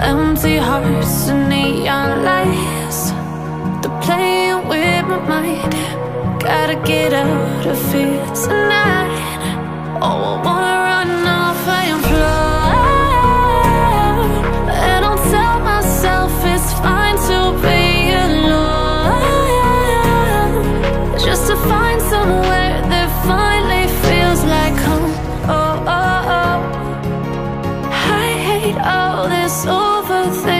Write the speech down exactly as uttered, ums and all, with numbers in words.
Empty hearts and neon lights, they're playing with my mind. Gotta get out of here tonight. Oh, I wanna run off and fly, and I'll tell myself it's fine to be alone, just to find somewhere that finally feels like home. Oh, oh, oh. I hate all this overthinking.